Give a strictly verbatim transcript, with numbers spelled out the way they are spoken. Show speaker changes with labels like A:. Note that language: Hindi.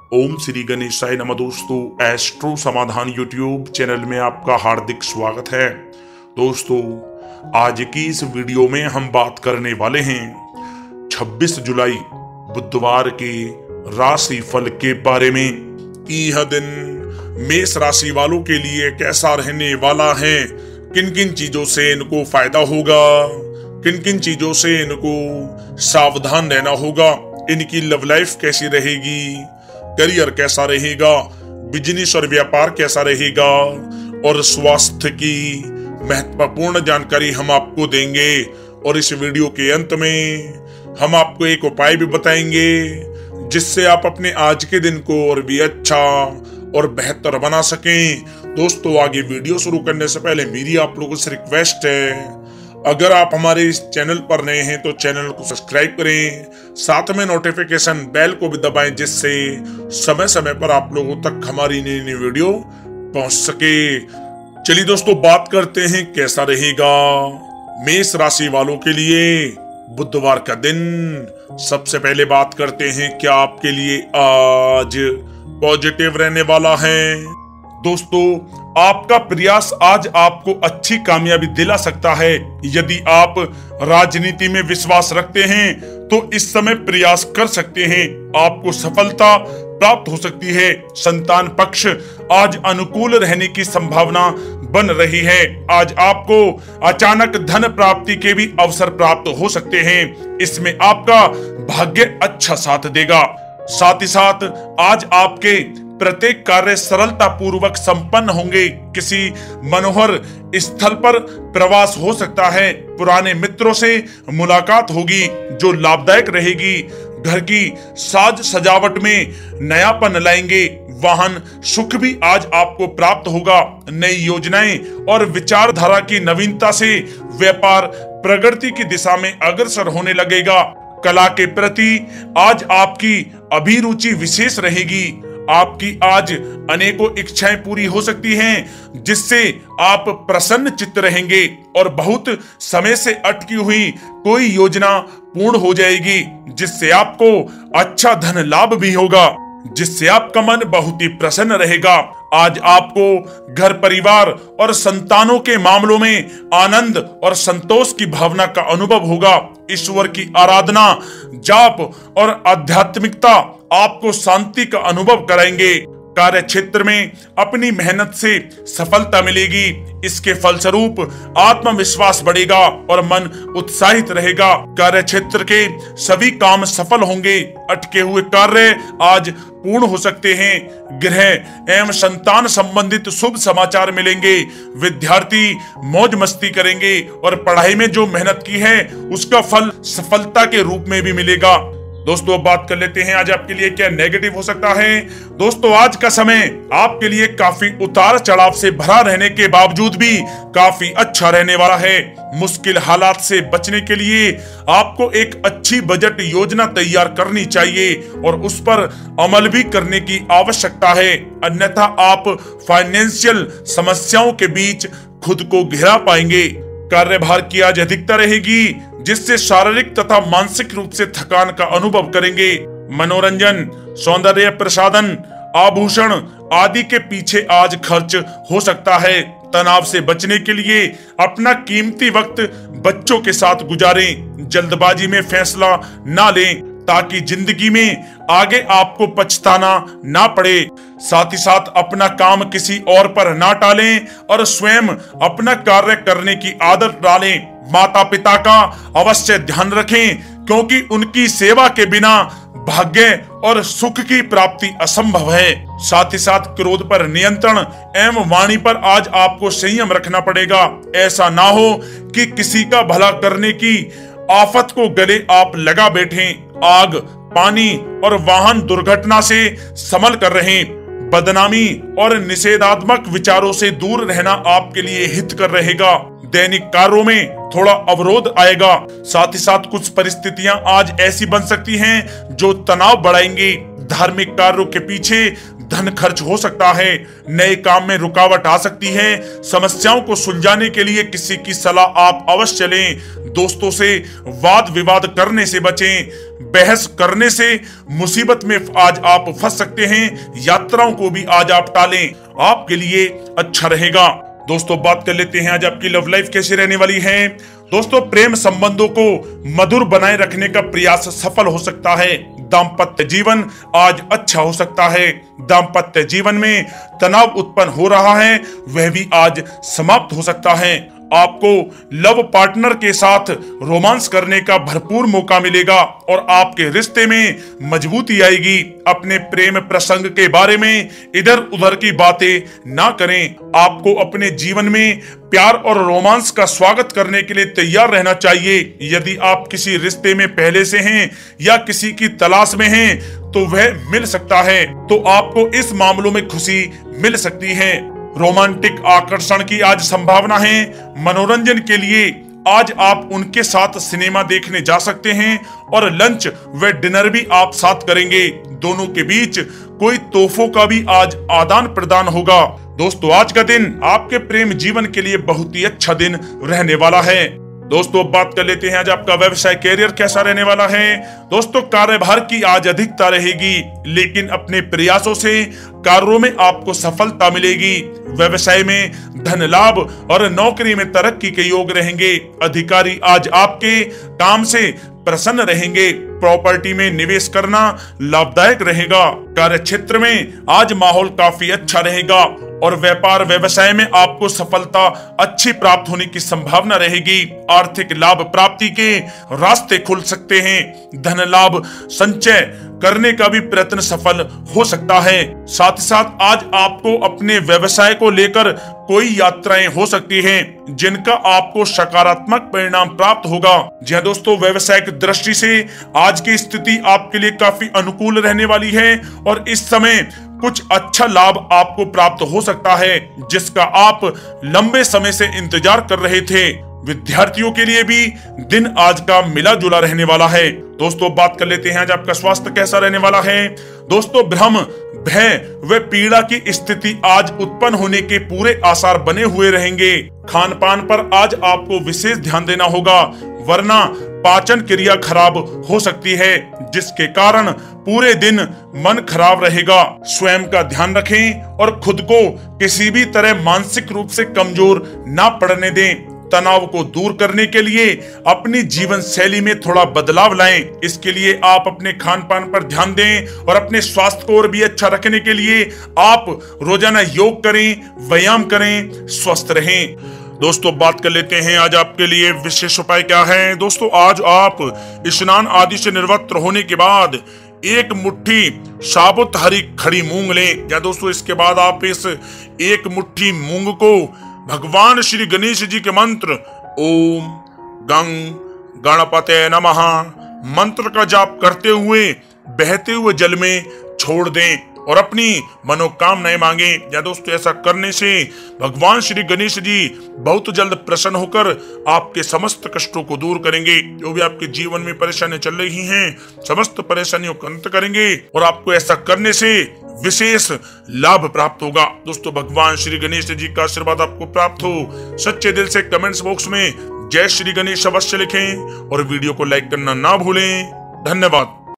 A: ओम श्री गणेशाय नमः। दोस्तों, एस्ट्रो समाधान यूट्यूब चैनल में आपका हार्दिक स्वागत है। दोस्तों, आज की इस वीडियो में हम बात करने वाले हैं छब्बीस जुलाई बुधवार के राशि फल के बारे में। यह दिन मेष राशि वालों के लिए कैसा रहने वाला है, किन किन चीजों से इनको फायदा होगा, किन किन चीजों से इनको सावधान रहना होगा, इनकी लव लाइफ कैसी रहेगी, करियर कैसा रहेगा, बिजनेस और व्यापार कैसा रहेगा और स्वास्थ्य की महत्वपूर्ण जानकारी हम आपको देंगे। और इस वीडियो के अंत में हम आपको एक उपाय भी बताएंगे जिससे आप अपने आज के दिन को और भी अच्छा और बेहतर बना सकें। दोस्तों, आगे वीडियो शुरू करने से पहले मेरी आप लोगों से रिक्वेस्ट है, अगर आप हमारे इस चैनल पर नए हैं तो चैनल को सब्सक्राइब करें, साथ में नोटिफिकेशन बेल को भी दबाएं जिससे समय समय पर आप लोगों तक हमारी नई नई वीडियो पहुंच सके। चलिए दोस्तों, बात करते हैं कैसा रहेगा मेष राशि वालों के लिए बुधवार का दिन। सबसे पहले बात करते हैं क्या आपके लिए आज पॉजिटिव रहने वाला है। दोस्तों, आपका प्रयास आज आपको अच्छी कामयाबी दिला सकता है। यदि आप राजनीति में विश्वास रखते हैं तो इस समय प्रयास कर सकते हैं, आपको सफलता प्राप्त हो सकती है। संतान पक्ष आज अनुकूल रहने की संभावना बन रही है। आज आपको अचानक धन प्राप्ति के भी अवसर प्राप्त हो सकते हैं, इसमें आपका भाग्य अच्छा साथ देगा। साथ ही साथ आज आपके प्रत्येक कार्य सरलता पूर्वक संपन्न होंगे। किसी मनोहर स्थल पर प्रवास हो सकता है, पुराने मित्रों से मुलाकात होगी जो लाभदायक रहेगी। घर की साज सजावट में नयापन लाएंगे। वाहन सुख भी आज आपको प्राप्त होगा। नई योजनाएं और विचारधारा की नवीनता से व्यापार प्रगति की दिशा में अग्रसर होने लगेगा। कला के प्रति आज आपकी अभिरुचि विशेष रहेगी। आपकी आज अनेकों इच्छाएं पूरी हो सकती हैं जिससे आप प्रसन्न चित्त रहेंगे और बहुत समय से अटकी हुई कोई योजना पूर्ण हो जाएगी जिससे आपको अच्छा धन लाभ भी होगा, जिससे आपका मन बहुत ही प्रसन्न रहेगा। आज आपको घर परिवार और संतानों के मामलों में आनंद और संतोष की भावना का अनुभव होगा। ईश्वर की आराधना, जाप और आध्यात्मिकता आपको शांति का अनुभव कराएंगे। कार्य क्षेत्र में अपनी मेहनत से सफलता मिलेगी। इसके फलस्वरूप आत्मविश्वास बढ़ेगा और मन उत्साहित रहेगा। कार्य क्षेत्र के सभी काम सफल होंगे। अटके हुए कार्य आज पूर्ण हो सकते हैं। गृह एवं संतान संबंधित शुभ समाचार मिलेंगे। विद्यार्थी मौज मस्ती करेंगे और पढ़ाई में जो मेहनत की है उसका फल सफलता के रूप में भी मिलेगा। दोस्तों, अब बात कर लेते हैं आज आपके लिए क्या नेगेटिव हो सकता है। दोस्तों, आज का समय आपके लिए काफी उतार चढ़ाव से भरा रहने के बावजूद भी काफी अच्छा रहने वाला है। मुश्किल हालात से बचने के लिए आपको एक अच्छी बजट योजना तैयार करनी चाहिए और उस पर अमल भी करने की आवश्यकता है, अन्यथा आप फाइनेंशियल समस्याओं के बीच खुद को घिरा पाएंगे। कार्यभार की आज अधिकता रहेगी जिससे शारीरिक तथा मानसिक रूप से थकान का अनुभव करेंगे। मनोरंजन, सौंदर्य प्रसाधन, आभूषण आदि के पीछे आज खर्च हो सकता है। तनाव से बचने के लिए अपना कीमती वक्त बच्चों के साथ गुजारें। जल्दबाजी में फैसला ना लें ताकि जिंदगी में आगे आपको पछताना ना पड़े। साथ ही साथ अपना काम किसी और पर ना टालें और स्वयं अपना कार्य करने की आदत डालें। माता पिता का अवश्य ध्यान रखें क्योंकि उनकी सेवा के बिना भाग्य और सुख की प्राप्ति असंभव है। साथ ही साथ क्रोध पर नियंत्रण एवं वाणी पर आज आपको संयम रखना पड़ेगा। ऐसा ना हो कि किसी का भला करने की आफत को गले आप लगा बैठें। आग, पानी और वाहन दुर्घटना से संभल कर रहें। बदनामी और निषेधात्मक विचारों से दूर रहना आपके लिए हित कर रहेगा। दैनिक कार्यों में थोड़ा अवरोध आएगा। साथ ही साथ कुछ परिस्थितियां आज ऐसी बन सकती हैं जो तनाव बढ़ाएंगी। धार्मिक कार्यों के पीछे धन खर्च हो सकता है, नए काम में रुकावट आ सकती है। समस्याओं को सुलझाने के लिए किसी की सलाह आप अवश्य लें। दोस्तों से वाद विवाद करने से बचें। बहस करने से मुसीबत में आज आप फंस सकते हैं। यात्राओं को भी आज आप टालें, आपके लिए अच्छा रहेगा। दोस्तों बात कर लेते हैं आज आपकी लव लाइफ कैसी रहने वाली है। दोस्तों प्रेम संबंधों को मधुर बनाए रखने का प्रयास सफल हो सकता है। दाम्पत्य जीवन आज अच्छा हो सकता है। दाम्पत्य जीवन में तनाव उत्पन्न हो रहा है, वह भी आज समाप्त हो सकता है। आपको लव पार्टनर के साथ रोमांस करने का भरपूर मौका मिलेगा और आपके रिश्ते में मजबूती आएगी। अपने प्रेम प्रसंग के बारे में इधर उधर की बातें ना करें। आपको अपने जीवन में प्यार और रोमांस का स्वागत करने के लिए तैयार रहना चाहिए। यदि आप किसी रिश्ते में पहले से हैं या किसी की तलाश में हैं तो वह मिल सकता है, तो आपको इस मामलों में खुशी मिल सकती है। रोमांटिक आकर्षण की आज संभावना है। मनोरंजन के लिए आज आप उनके साथ सिनेमा देखने जा सकते हैं और लंच व डिनर भी आप साथ करेंगे। दोनों के बीच कोई तोहफों का भी आज आदान प्रदान होगा। दोस्तों आज का दिन आपके प्रेम जीवन के लिए बहुत ही अच्छा दिन रहने वाला है। दोस्तों बात कर लेते हैं आज आपका व्यवसाय कैरियर कैसा रहने वाला है। दोस्तों कार्यभार की आज अधिकता रहेगी, लेकिन अपने प्रयासों से कार्यों में आपको सफलता मिलेगी। व्यवसाय में धन लाभ और नौकरी में तरक्की के योग रहेंगे। अधिकारी आज आपके काम से प्रसन्न रहेंगे। प्रॉपर्टी में निवेश करना लाभदायक रहेगा। कार्य क्षेत्र में आज माहौल काफी अच्छा रहेगा और व्यापार व्यवसाय में आपको सफलता अच्छी प्राप्त होने की संभावना रहेगी। आर्थिक लाभ प्राप्ति के रास्ते खुल सकते हैं। धन लाभ संचय करने का भी प्रयत्न सफल हो सकता है। साथ ही साथ आज आपको अपने व्यवसाय को लेकर कोई यात्राएं हो सकती हैं, जिनका आपको सकारात्मक परिणाम प्राप्त होगा। जी हाँ दोस्तों, व्यवसायिक दृष्टि से आज की स्थिति आपके लिए काफी अनुकूल रहने वाली है और इस समय कुछ अच्छा लाभ आपको प्राप्त हो सकता है, जिसका आप लंबे समय से इंतजार कर रहे थे। विद्यार्थियों के लिए भी दिन आज का मिला जुला रहने वाला है। दोस्तों बात कर लेते हैं आज आपका स्वास्थ्य कैसा रहने वाला है। दोस्तों भ्रम, भय व पीड़ा की स्थिति आज उत्पन्न होने के पूरे आसार बने हुए रहेंगे। खान पान पर आज आपको विशेष ध्यान देना होगा, वरना पाचन क्रिया खराब हो सकती है, जिसके कारण पूरे दिन मन खराब रहेगा। स्वयं का ध्यान रखें और खुद को किसी भी तरह मानसिक रूप से कमजोर ना पड़ने दें। तनाव को दूर करने के लिए अपनी जीवन शैली में थोड़ा बदलाव लाएं। इसके लिए आप अपने खान पान पर ध्यान दें और अपने स्वास्थ्य को और भी अच्छा रखने के लिए आप रोजाना योग करें, व्यायाम करें, स्वस्थ रहें। दोस्तों बात कर लेते हैं आज आपके लिए विशेष उपाय क्या है। दोस्तों आज आप स्नान आदि से निवृत्त होने के बाद एक मुट्ठी साबुत हरी खड़ी मूंग लें। या दोस्तों इसके बाद आप इस एक मुट्ठी मूंग को भगवान श्री गणेश जी के मंत्र ओम गंग गणपते नमः मंत्र का जाप करते हुए बहते हुए जल में छोड़ दें और अपनी मनोकामनाएं मांगे। या दोस्तों ऐसा करने से भगवान श्री गणेश जी बहुत जल्द प्रसन्न होकर आपके समस्त कष्टों को दूर करेंगे। जो भी आपके जीवन में परेशानियां चल रही हैं, समस्त परेशानियों का अंत करेंगे और आपको ऐसा करने से विशेष लाभ प्राप्त होगा। दोस्तों भगवान श्री गणेश जी का आशीर्वाद आपको प्राप्त हो। सच्चे दिल से कमेंट्स बॉक्स में जय श्री गणेश अवश्य लिखें और वीडियो को लाइक करना ना भूलें। धन्यवाद।